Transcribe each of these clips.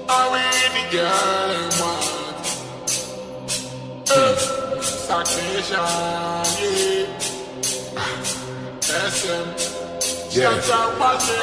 I really girl and want Saxation, yeah SM Shut up,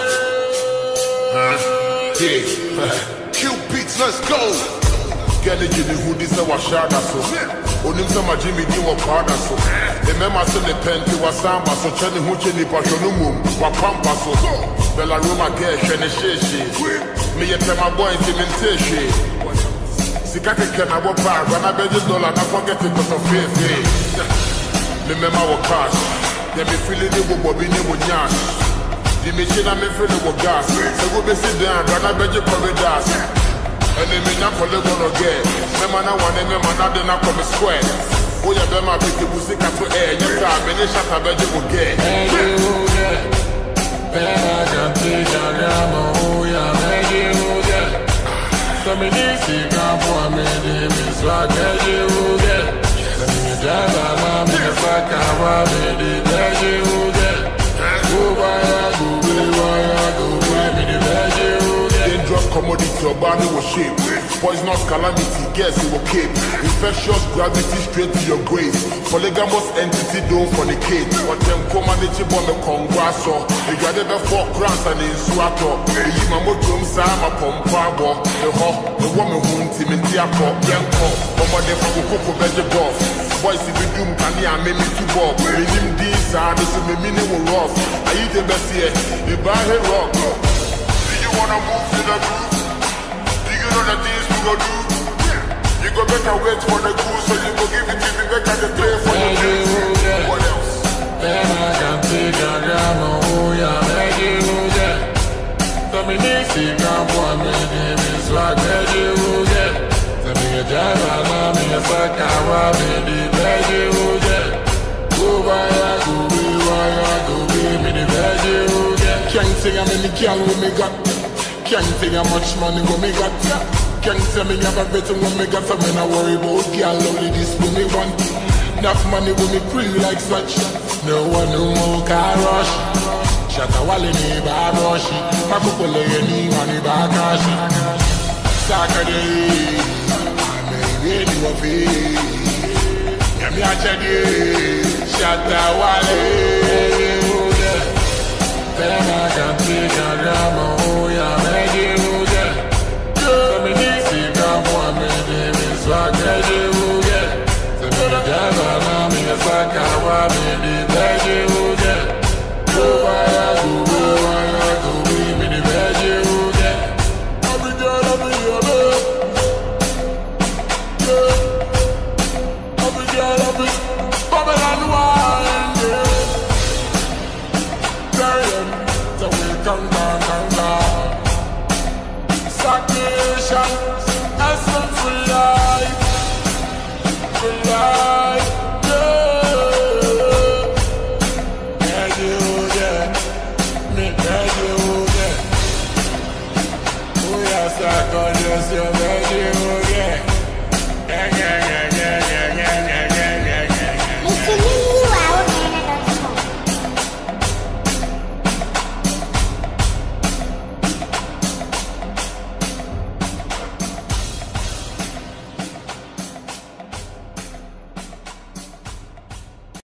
Q beats, let's go. Get the Jimmy who this was shot so. Onim sama Jimmy di wa pada so. Remember so the penti wa samba so chani hu chini pa shonumu wa pampa so. Bella Roma get shene sheshi. Me ye my boy intimentation. Sikake kena wa bar, rana beje dollar na forget it cause of faith. Remember wa cash. Then me feeling it wo bobi ni wo nyash. The machine I'm feeling with gas. So go be sit down, rana beje corridors. And then me na for the gonna get. Me man one, me man na then I come square. Oh yeah, be my big music to air. You can me shut up beje go get. Better can take a grandma, oh yeah, make you get. So me this you come for me, me swag you get. Let me drive along, me fuck around me, make you get. Go by, go by, me the make you get. Dangerous commodity, your body was shape. Poisonous calamity, guess it will keep. Infectious gravity straight to your grave. Polygamous entity don't fornicate. What them commandity bomb the congresso. You got the 4 grants and in Swato. You mamma drum sama pompabo. The hawk, the woman who intimidate your yanko. Over the Fukuko vegetable. Boys, if you doom can ya make me to bob. We him this and this me meaning will rough. I eat the best here. You buy a rock. Do you wanna move to the groove? The things we go do. You go better wait for the goose, so you go give it to me better the play for the game. What else? Then I can take a grandma, oh yeah, make you get. So me this you come for me, me swag make you get. So me a drive along, me a suck around me, make you get. Go by, go be, me the make you get. Can't say I'm in the girl with me got. Can't say how much money when me got. Can't say me have everything when me got. So me not worry about girl, only this when me want. Enough money when me free like such. No one no more car rush. Shut a wall in the bar rush. My people lay any money back cash. Saturday, I may ready to pay. Yeah, me a check it. Shut a wall. Then I can take a grandma, oh yeah, make you get. So me this you come for me, me swag make you get. So me the driver now, me a suck around me, make you get. Go by, go be, me the make you get. Every girl, every babe. Yeah. Every girl, every Babylon wine, yeah. So we come down. Sacrification, essence for life, yeah. Make you get, make you get. Oh yes, I can just make you get.